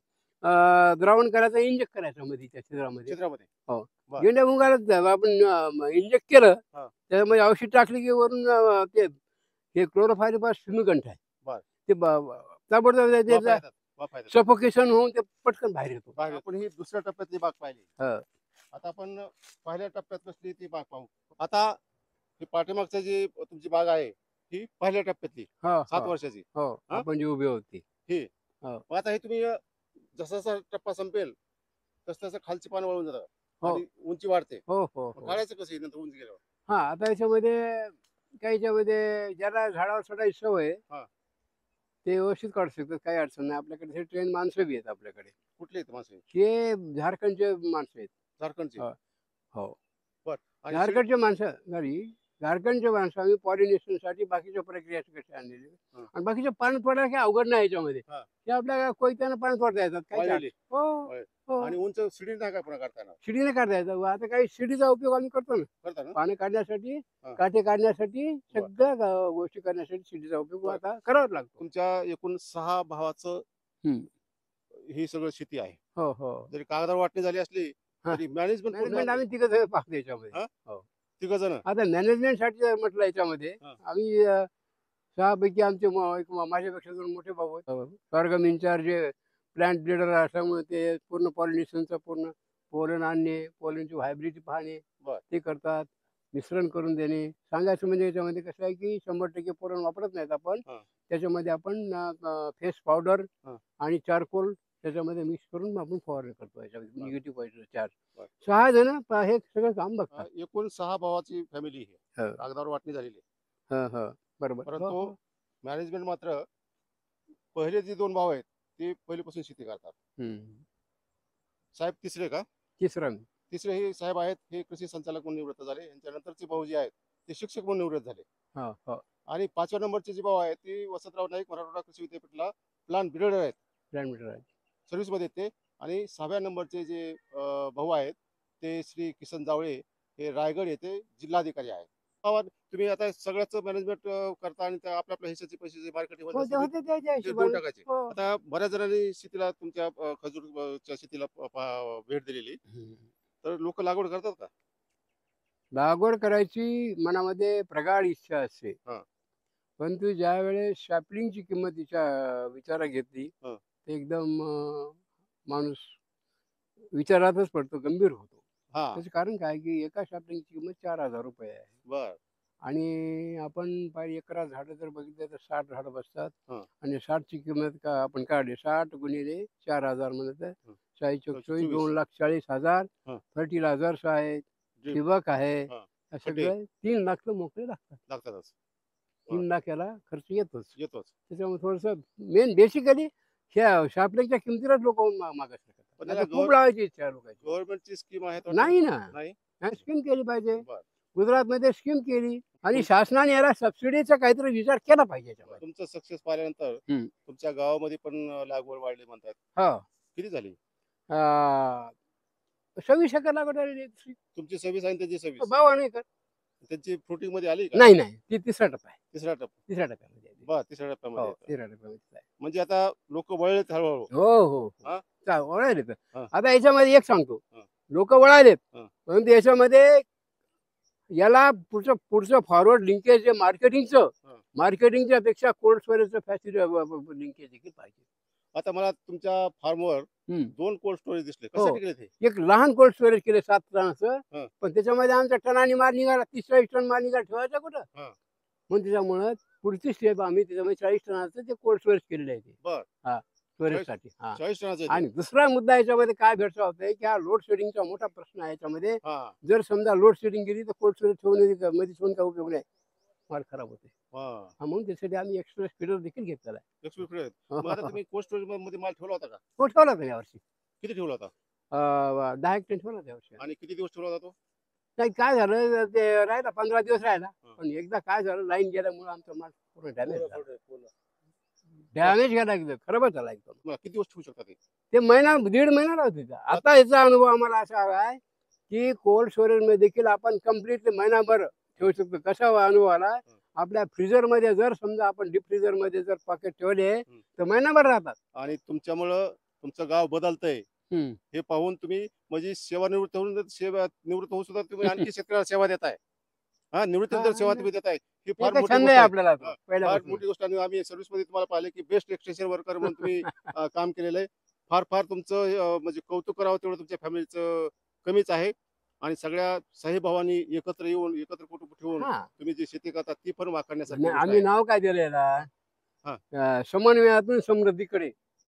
Speaker 2: द्रावण करायचं, इंजेक्ट करायचं मध्ये त्या छिद्रामध्ये.
Speaker 1: चित्रामध्ये.
Speaker 2: हो
Speaker 1: बरं.
Speaker 2: गेंड्या भुंगाला आपण इंजेक्ट केलं
Speaker 1: हा.
Speaker 2: त्याच्यामध्ये औषध टाकली की वरून अं, ते हे क्लोरोपायरिफॉस फ्युमिगंट आहे.
Speaker 1: बरं.
Speaker 2: ते ब- ब- ताबडतोब
Speaker 1: वाफा
Speaker 2: त्याचं
Speaker 1: येतात, वाफा येतात.
Speaker 2: सफोकेशन होऊन ते पटकन बाहेर येतो.
Speaker 1: बाग आपण ही दुसऱ्या टप्प्यातली बाग पाहिली.
Speaker 2: हा.
Speaker 1: आता आपण पहिल्या टप्प्यात कसली ती बाग पाहू. आता ही पाठीमागची जी तुमची बाग आहे ही पहिल्या टप्प्यातली
Speaker 2: हो
Speaker 1: सात
Speaker 2: हो
Speaker 1: वर्षाची.
Speaker 2: हो
Speaker 1: हा?
Speaker 2: आपण जी उभी होती.
Speaker 1: ही
Speaker 2: हो.
Speaker 1: मग आता हे तुम्ही जसा जसा टप्पा संपेल तस तसं खालची पान वळून जातात
Speaker 2: हो
Speaker 1: आणि उंची वाढते.
Speaker 2: हो हो
Speaker 1: मग
Speaker 2: हो
Speaker 1: काढायचं कसं हे नंतर उंची गेल्यावर?
Speaker 2: हा आता याच्यामध्ये काही याच्यामध्ये ज्याला झाडावर चढायची सवय आहे,
Speaker 1: हा.
Speaker 2: ते व्यवस्थित काढू शकतात. काही अडचण नाही. आपल्याकडे हे ट्रेन माणसं बी आहेत आपल्याकडे.
Speaker 1: कुठले आहेत माणसं?
Speaker 2: हे झारखंडचे माणसं आहेत.
Speaker 1: झारखंडचे.
Speaker 2: हा. हो
Speaker 1: आणि
Speaker 2: झारखंडचे माणसं घरी झारखंडचे माणसं आम्ही पॉलिनेशनसाठी बाकीच्या प्रक्रिया कशा आणलेली
Speaker 1: हा.
Speaker 2: आणि बाकीच्या पाण्यात पडायला काही अवघड नाही याच्यामध्ये.
Speaker 1: हा.
Speaker 2: ते आपल्या कोयत्यानं पाण्यात पडता येतात. काही
Speaker 1: वाळलेली.
Speaker 2: अडचण- हो
Speaker 1: वाळले.
Speaker 2: हो
Speaker 1: आणि उंच सिडी नाही का पुन्हा काढताना
Speaker 2: शिडीने काढता येतं. आता काही शिडीचा उपयोग आम्ही करतो ना.
Speaker 1: करता ना?
Speaker 2: पाणी काढण्यासाठी,
Speaker 1: हा.
Speaker 2: काठे काढण्यासाठी, सगळ्या ग- गोष्टी करण्यासाठी शिडीचा उपयोग
Speaker 1: बरं.
Speaker 2: आता करावाच लागतो.
Speaker 1: तुमच्या एकूण सहा भावाचं
Speaker 2: हम्म.
Speaker 1: ही सगळं शेती आहे.
Speaker 2: हो हो
Speaker 1: जरी कागदावर वाटणी झाली असली
Speaker 2: हा.
Speaker 1: तरी मॅनेजमेंट
Speaker 2: मॅनेजमेंट आम्ही तिघं जण पाहतो याच्यामध्ये.
Speaker 1: हा?
Speaker 2: हो
Speaker 1: तिघ जण.
Speaker 2: आता मॅनेजमेंटसाठी जर म्हटलं याच्यामध्ये
Speaker 1: हा.
Speaker 2: आम्ही अं, सहापैकी आमचे म- एक म- माझ्यापेक्षा दोन मोठे भाऊ आहेत. स्वर्गम इन्चार्ज प्लांट ब्रिडर असल्यामुळे ते पूर्ण पॉलिनेशनचं पूर्ण पोलन आणणे, पोलनची व्हायब्रिटी पाहणे
Speaker 1: बर.
Speaker 2: ते करतात. मिश्रण करून देणे. सांगायचं म्हणजे याच्यामध्ये कसं आहे की शंभर टक्के पोलन वापरत नाहीत आपण.
Speaker 1: हा.
Speaker 2: त्याच्यामध्ये आपण फेस पावडर
Speaker 1: हा.
Speaker 2: आणि चारकोल त्याच्यामध्ये मिक्स करून आपण फवारणी करतो. याच्यामध्ये
Speaker 1: बर.
Speaker 2: Negative point charge.
Speaker 1: बर.
Speaker 2: सहा जण हे सगळं काम बघतात.
Speaker 1: अं, एकूण सहा भावाची फॅमिली आहे.
Speaker 2: हो.
Speaker 1: कागदावर वाटणी झालेली आहे.
Speaker 2: हा हा बरोबर. हो,
Speaker 1: परंतु
Speaker 2: हो.
Speaker 1: मॅनेजमेंट मात्र पहिले जे दोन भाव आहेत ते पहिलेपासून शेती करतात.
Speaker 2: हम्म.
Speaker 1: साहेब तिसरे का?
Speaker 2: तिसरा
Speaker 1: तिसरे हे साहेब आहेत, हे कृषी संचालक म्हणून निवृत्त झाले. यांच्यानंतरचे भाऊ जे आहेत ते शिक्षक म्हणून निवृत्त झाले.
Speaker 2: हा हा
Speaker 1: आणि पाचव्या नंबरचे जे भाऊ आहेत ते वसंतराव नाईक मराठवाडा कृषी विद्यापीठला प्लांट ब्रिडर आहेत,
Speaker 2: प्लॅन मीटर आहे.
Speaker 1: सर्व्हिसमध्ये आहेत ते. आणि सहाव्या नंबरचे जे अं, भाऊ आहेत ते श्री किसन जावळे, हे रायगड येथे जिल्हाधिकारी आहेत. गावात तुम्ही आता सगळ्याच मॅनेजमेंट करता आणि त्या आपल्या आपल्या हिशाचे पैसे जे मार्केट
Speaker 2: हो ते होते त्याच्या
Speaker 1: देऊन
Speaker 2: हिशोबाने.
Speaker 1: टाकायचे.
Speaker 2: हो.
Speaker 1: आता बऱ्याच जणांनी शेतीला तुमच्या अं, खजूरच्या शेतीला प- पा- भेट दिलेली,
Speaker 2: हम्म.
Speaker 1: तर लोक लागवड करतात का?
Speaker 2: लागवड करायची मनामध्ये प्रगाढ इच्छा असते.
Speaker 1: हा.
Speaker 2: परंतु ज्या वेळेस शॅपलिंगची किंमत तिच्या विचारात घेतली
Speaker 1: हा.
Speaker 2: ते एकदम अं, माणूस विचारातच पडतो, गंभीर होतो.
Speaker 1: हा
Speaker 2: त्याचं कारण काय की एका शॅपलिंगची किंमत चार हजार रुपये आहे.
Speaker 1: बर.
Speaker 2: आणि आपण पाहिजे एकरा झाडं जर बघितलं तर साठ झाडं बसतात.
Speaker 1: हा.
Speaker 2: आणि साठची किंमत का आपण काढली साठ गुणिले चार हजार म्हणजे तर
Speaker 1: हं.
Speaker 2: चाळीस
Speaker 1: चोवीस.
Speaker 2: चोवीस दोन लाख चाळीस हजार.
Speaker 1: हा.
Speaker 2: फर्टिलायझर्स आहेत,
Speaker 1: ड्रीप
Speaker 2: ठिबक आहे,
Speaker 1: हा.
Speaker 2: हे सगळे तीन लाख तर मोकळे लागतात.
Speaker 1: लागतातच.
Speaker 2: तीन लाख याला खर्च येतोच.
Speaker 1: येतोच.
Speaker 2: त्याच्यामुळे थोडंसं मेन बेसिकली ह्या शापलेच्या किमतीलाच लोक मागास करतात.
Speaker 1: पण
Speaker 2: आता
Speaker 1: याला
Speaker 2: खूप लावायची इच्छा आहे लोकांची.
Speaker 1: गव्हर्नमेंटची स्कीम आहे वाटतं?
Speaker 2: नाही ना,
Speaker 1: नाही.
Speaker 2: स्कीम केली पाहिजे.
Speaker 1: बरं.
Speaker 2: गुजरातमध्ये स्कीम केली आणि
Speaker 1: तुम-
Speaker 2: शासनाने याला सबसिडीचा काहीतरी विचार केला पाहिजे याच्यामध्ये.
Speaker 1: तुमचं सक्सेस पाहिल्यानंतर
Speaker 2: हम्म.
Speaker 1: तुमच्या गावामध्ये पण अं, लागवड वाढली म्हणतात.
Speaker 2: हो.
Speaker 1: किती झाली
Speaker 2: अं, सव्वीस एकर लागवड झालेली आहे दुसरी.
Speaker 1: तुमची? सव्वीस आणि त्यांची सव्वीस.
Speaker 2: बावन्न एकर.
Speaker 1: त्यांची फ्रुटिंग मध्ये आली का?
Speaker 2: नाही नाही, ती तिसरा टप्पा आहे.
Speaker 1: तिसरा टप्पा.
Speaker 2: तिसऱ्या टप्प्यामध्ये आहे ती.
Speaker 1: बर तिसऱ्या टप्प्यामध्ये
Speaker 2: हो,
Speaker 1: येतं.
Speaker 2: तिसऱ्या टप्प्यामध्ये आहे.
Speaker 1: म्हणजे आता लोक वळलेत हळूहळू.
Speaker 2: हो हो
Speaker 1: हा?
Speaker 2: हो. चा- वळालेत.
Speaker 1: हा.
Speaker 2: आता याच्यामध्ये एक सांगतो,
Speaker 1: हा.
Speaker 2: लोक वळालेत,
Speaker 1: हा.
Speaker 2: परंतु याच्यामध्ये याला पुढचं पुढचं फॉरवर्ड लिंकेज जे मार्केटिंगचं
Speaker 1: हा.
Speaker 2: मार्केटिंगच्या पेक्षा कोल्ड स्टोरेजचं फॅसिलिटी लिंकेज देखील पाहिजे.
Speaker 1: आता मला तुमच्या फार्मवर
Speaker 2: हम्म.
Speaker 1: दोन कोल्ड स्टोरेज दिसले.
Speaker 2: हो.
Speaker 1: कशासाठी केले ते?
Speaker 2: एक लहान कोल्ड स्टोरेज केले सात टनाचं,
Speaker 1: हा.
Speaker 2: पण त्याच्यामध्ये आमचा टनानी माल निघाला, तीस चाळीस टन माल निघाला, ठेवायचा कुठं?
Speaker 1: हा.
Speaker 2: मग त्याच्यामुळं पुढची स्टेप आम्ही त्याच्यामध्ये चाळीस टनाचं ते कोल्ड स्टोरेज केलेलं आहे ते.
Speaker 1: बर.
Speaker 2: हा, स्टोरेजसाठी. हा.
Speaker 1: चाळीस टनाचे ते.
Speaker 2: आणि दुसरा मुद्दा याच्यामध्ये काय भेटला होता की हा लोड शेडिंगचा मोठा प्रश्न आहे याच्यामध्ये.
Speaker 1: हा.
Speaker 2: जर समजा लोड शेडिंग गेली तर कोल्ड स्टोरेज ठेवून मध्ये ठेवून काय उपयोग नाही, माल खराब होते.
Speaker 1: हा.
Speaker 2: हा, म्हणून त्यासाठी आम्ही एक्सप्रेस फीडर देखील घेतलेला आहे.
Speaker 1: लक्ष्मी फ्रेड. मग आता तुम्ही कोल्ड स्टोरेज मध्ये माल ठेवला होता का?
Speaker 2: तो ठेवला होता यावर्षी.
Speaker 1: किती ठेवला होता
Speaker 2: अं, दहा एक टन ठेवला होता यावर्षी.
Speaker 1: आणि किती दिवस ठेवला होता तो?
Speaker 2: नाही, काय झालं ते राहिला पंधरा दिवस राहिला,
Speaker 1: हा.
Speaker 2: पण एकदा काय झालं लाईन गेल्यामुळे आमचा माल पूर्ण डॅमेज झाला.
Speaker 1: तुम्हाला
Speaker 2: डॅमेज गेला एकदम, खराबच झाला एकदम.
Speaker 1: किती दिवस ठेवू शकता ते?
Speaker 2: ते महिना दीड महिना राहत होता. आता याचा अनुभव आम्हाला असा आला आहे की कोल्ड स्टोरेज मध्ये देखील आपण कम्प्लिटली महिनाभर ठेवू शकतो. कसा अनुभव आला, आपल्या फ्रीजर मध्ये जर समजा आपण डीप फ्रीजर मध्ये जर पॉकेट ठेवले तर महिनाभर राहतात.
Speaker 1: आणि तुमच्यामुळं तुमचं गाव बदलतंय
Speaker 2: हम्म.
Speaker 1: हे पाहून तुम्ही म्हणजे सेवानिवृत्त होऊन सेवा निवृत्त होऊन सुद्धा तुम्ही आणखी शेतकऱ्याला सेवा देताय. हा, निवृत्तीनंतर
Speaker 2: हा,
Speaker 1: सेवा
Speaker 2: नाही.
Speaker 1: तुम्ही देताय ही
Speaker 2: हे
Speaker 1: फार
Speaker 2: तर
Speaker 1: मोठी
Speaker 2: छंद
Speaker 1: गोष्ट
Speaker 2: आहे
Speaker 1: आहे.
Speaker 2: आपल्याला तो,
Speaker 1: हा, फार
Speaker 2: पहिल्यापासून.
Speaker 1: मोठी गोष्ट. आणि आम्ही सर्व्हिस मध्ये तुम्हाला पाहिले की बेस्ट एक्सटेन्शन वर्कर म्हणून तुम्ही अं, काम केलेलं आहे. फार फार तुमचं अं, म्हणजे कौतुक करावं तेवढं तुमच्या फॅमिलीचं कमीच आहे. आणि सगळ्या साहेबभावांनी एकत्र येऊन एकत्र कुटुंब ठेवून
Speaker 2: हा.
Speaker 1: तुम्ही जी शेती करता ती पण वाखाणण्यासाठी
Speaker 2: नाही,
Speaker 1: गोष्ट
Speaker 2: आम्ही
Speaker 1: आहे.
Speaker 2: नाव काय दिलं याला,
Speaker 1: हा.
Speaker 2: अं, समन्वयातून समृद्धीकडे.